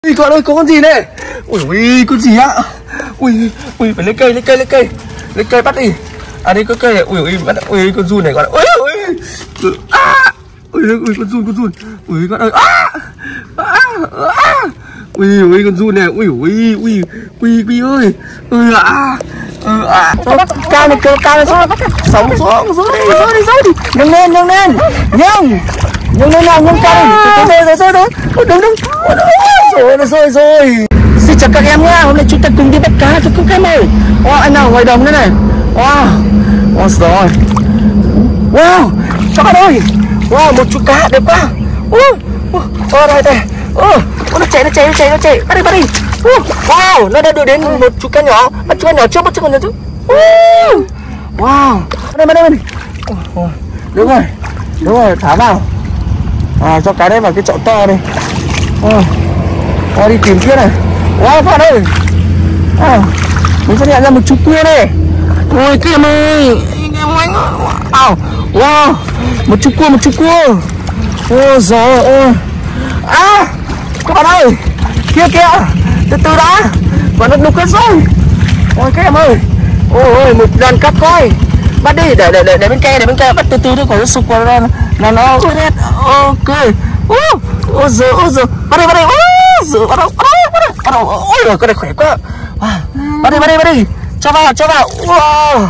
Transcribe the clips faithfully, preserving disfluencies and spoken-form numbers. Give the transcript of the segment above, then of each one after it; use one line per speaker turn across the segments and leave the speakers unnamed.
Ui con ơi, có con gì này? Ui ui, con gì ạ? Ui ui, phải lấy cây, lấy cây, lấy cây, lấy cây bắt đi. À đây có cây này. Ui ui, bắt. Ui con giun này con. Ui ui. À. Ui ui, con giun, con giun. Ui con ơi. À. À. À. Ui ui, con giun này. Ui ui ui. Ui ui ơi. Ui à. Ừ à. Cao này, cao cao này xuống. Sống xuống, xuống đi, xuống đi, xuống đi. Nhấc lên, nhấc lên. Nhấc. Nhưng nên nào nhưng cao đi, từ từ rồi rồi rồi, đứng đứng, rồi rồi rồi rồi. Xin chào các em nhá, hôm nay chúng ta cùng đi bắt cá cho các em ơi. Wow, anh nào ngoài đồng đây này, wow, wow rồi, wow, các bạn ơi, wow một chú cá đẹp quá, wow, đây đây, nó chạy nó chạy nó chạy nó chạy, bắt đi bắt đi, wow, nó đã đưa đến một chú cá nhỏ, bắt chú cá nhỏ trước bắt chú cá nhỏ trước, wow, đây đây đây, đúng rồi, đúng rồi, thả vào. À, cho cái đấy vào cái chậu to đây. Wow. Wow, đi tìm kia này. Wow các bạn ơi. À, mình phát hiện ra một chú cua này. Ôi các em ơi. Wow. Wow. Một chú cua, một chú cua. Ôi giời ơi. À, các bạn ơi. Kia kìa. Từ từ đã. Và nó đục hết rồi. Ôi các em ơi. Ôi ôi, một đàn cá coi. Bắt đi, để để để để bên cây, để bên cây bắt từ từ thôi, khỏi nó sụp vào ra là nó hết. Ok. Ôi giời, ôi giời, bắt đi, bắt đi, ôi giời, bắt đầu, bắt đầu, bắt đầu, ôi giời, cái này khỏe quá. Bắt đi, bắt đi, bắt đi, cho vào, cho vào. Wow.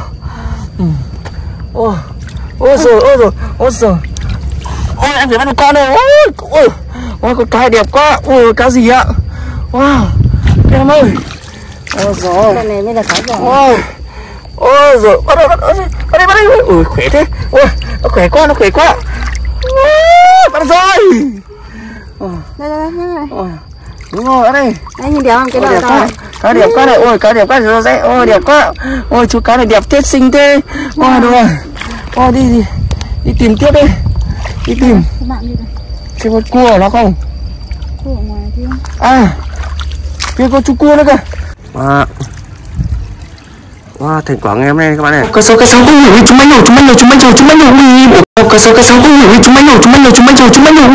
Ôi, ôi giời, ôi giời, ôi giời. Ôi em phải bắt một con này. Ôi, ôi, ôi con cá đẹp quá. Ôi cá gì ạ? Wow, em ơi. Ôi giời. Con này mới là cá giỏi. Wow. Ôi rồi, bắt đầu, bắt đầu, bắt đi, bắt đi. Ui, khỏe thế. Ui, nó khỏe quá, nó khỏe quá. Bắt rồi.
Đây, đây, đây.
Ôi, đúng rồi, ở đây.
Đây, nhìn đẹp không? Cái đầu to.
Cá đẹp quá này, ôi, cá đẹp quá rồi đấy. Ôi, đẹp quá. Ôi, chú cá này đẹp thế, xinh thế. Ôi, đúng rồi. Ôi, đi, đi, đi tìm tiếp đi. Đi tìm.
Các bạn đi đây.
Xem con cua ở nó không?
Cua ở ngoài kia.
À, kia có chú cua nữa kìa. À. Wow, thành quả ngày hôm nay các bạn này. Cá sấu, cá sấu, ui, chúng mình nổ, chúng mình nổ, chúng mình nổ, chúng mình nổ. Cá sấu, cá sấu, ui, chúng mình nổ, chúng mình nổ, chúng mình nổ, chúng mình nổ.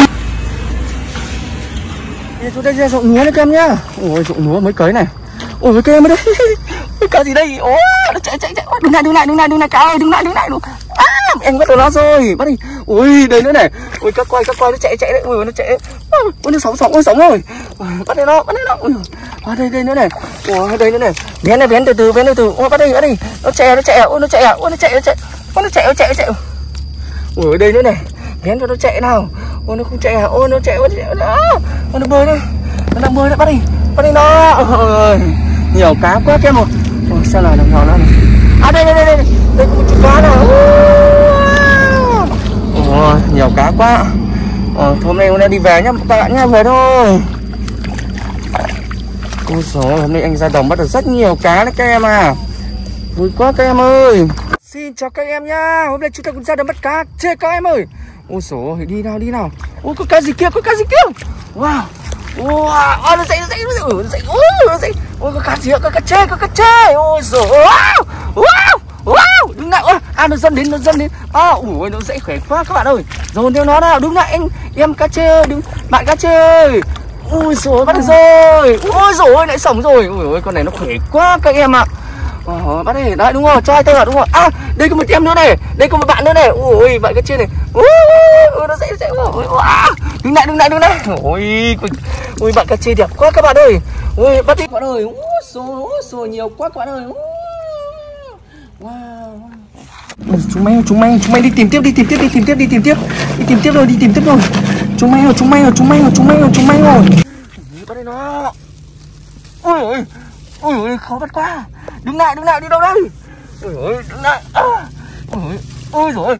Chúng ta ra ruộng lúa đấy các em nhá. Ôi, ruộng lúa mới cấy này. Ôi, cái em ở đây. Cá gì đây? Ôi, nó chạy chạy chạy. Đứng lại, đứng lại, đứng lại, đứng lại cá ơi, đứng lại, đứng lại. À, em bắt được nó rồi. Bắt đi. Ui, đây nữa này. Ui, cá quay, cá quay nó chạy chạy đấy. Ui, nó chạy. Ui, nó sống sống, ôi sống rồi. Bắt đây nó, bắt đây nó. Ui. À, đây đây nữa này. Ủa, đây nữa này. Vén này, vén từ từ, vén từ từ. Ôi, bắt đây, bắt đây. Nó chạy, nó chạy. Ôi, nó chạy à. Ôi, nó chạy, nó chạy. Ôi, nó chạy, nó chạy, nó chạy. Ôi, đây nữa này. Vén cho nó chạy nào. Ôi, nó không chạy à. Ôi, nó chạy, ôi, nó chạy. Ôi, nó bơi đây. Nó đang bơi đấy, bắt đi. Bắt đi nó. Ôi, nhiều cá quá kia một. Ôi, sao lại làm nhỏ nó này. À, đây, đây, đây, đây. Đây có một chú cá nào. Ôi, nhiều cá quá. Ôi, hôm nay hôm nay đi về nhá, các bạn nhá, về thôi. Ôi trời, hôm nay anh ra đồng bắt được rất nhiều cá đấy các em à. Vui quá các em ơi. Xin chào các em nhá. Hôm nay chúng ta cùng ra đồng bắt cá chơi các em ơi. Ôi trời, đi nào đi nào. Ôi có cá gì kia, có cá gì kia. Wow. Wow, oh, nó dậy nó dậy nó dậy, nó dậy. Ôi nó dậy. Ôi có cá gì ạ, có cá chê, có cá chê. Ôi trời. Wow. Wow. Wow, đứng lại. Ôi, à nó dần đến, nó dần đến. À, ui nó dậy khỏe quá các bạn ơi. Dồn theo nó nào, đứng lại anh em cá chê, đứng bạn cá chê ơi. Ui rồi bắt được rồi. Ôi rồi lại sống rồi. Ui ôi con này nó khỏe quá các em ạ. Ờ, bắt đi. Đấy đúng rồi, cho hai tay vào đúng rồi. À, đây có một em nữa này. Đây có một bạn nữa này. Ui bạn cá chê này. Ui, ui nó dậy nó dậy. Ui, wow. Đứng lại đứng lại đứng lại. Ui, ui bạn cá chê đẹp quá các bạn ơi. Ui bắt đi các bạn ơi. Ui rồi, rồi nhiều quá các bạn ơi. Wow. Chúng mày chúng mày chúng mày đi tìm tiếp đi tìm tiếp đi tìm tiếp đi tìm tiếp đi tìm tiếp rồi đi tìm tiếp rồi. Chúng mày rồi chúng mày rồi chúng mày rồi chúng mày rồi chúng mày rồi. Bắt đây nó. Ôi ôi ôi ôi khó bắt quá. Đứng lại đứng lại đi đâu đây. Ôi ôi đứng lại. Ôi ôi rồi.